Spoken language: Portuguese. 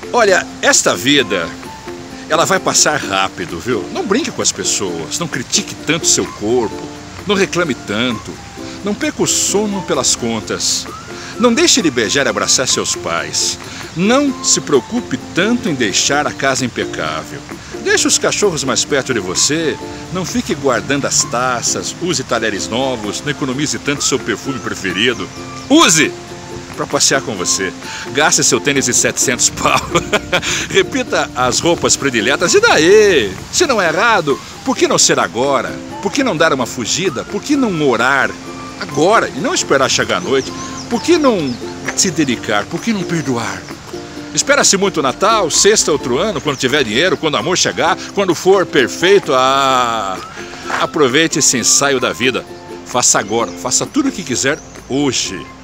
Olha, esta vida, ela vai passar rápido, viu? Não brinque com as pessoas, não critique tanto seu corpo, não reclame tanto, não perca o sono pelas contas. Não deixe de beijar e abraçar seus pais. Não se preocupe tanto em deixar a casa impecável. Deixe os cachorros mais perto de você. Não fique guardando as taças. Use talheres novos. Não economize tanto seu perfume preferido. Use para passear com você. Gaste seu tênis de 700 pau. Repita as roupas prediletas. E daí? Se não é errado, por que não ser agora? Por que não dar uma fugida? Por que não orar agora e não esperar chegar a noite? Por que não se dedicar? Por que não perdoar? Espera-se muito o Natal, sexta outro ano, quando tiver dinheiro, quando o amor chegar, quando for perfeito. Aproveite esse ensaio da vida. Faça agora, faça tudo o que quiser hoje.